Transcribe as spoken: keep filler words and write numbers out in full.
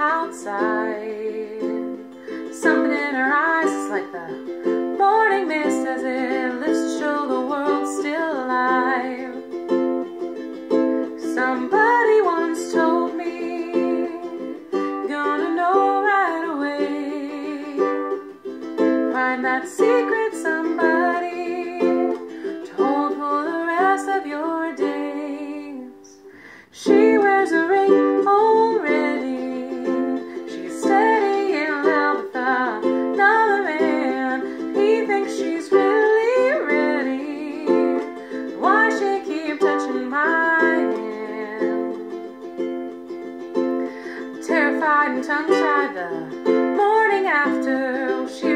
outside. Something in her eyes is like the morning mist as it lifts to show the world's still alive. Somebody once told me, gonna know right away. Find that secret somebody to hold for the rest of your days. She wears a ring already. She's steady in love with another man. He thinks she's really ready. Why she keep touching my hand? Terrified and tongue-tied the morning after, she